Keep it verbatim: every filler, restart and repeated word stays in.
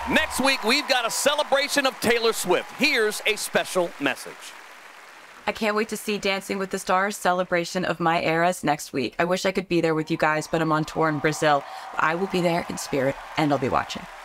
Next week, we've got a celebration of Taylor Swift. Here's a special message. I can't wait to see Dancing with the Stars celebration of my eras next week. I wish I could be there with you guys, but I'm on tour in Brazil. I will be there in spirit, and I'll be watching.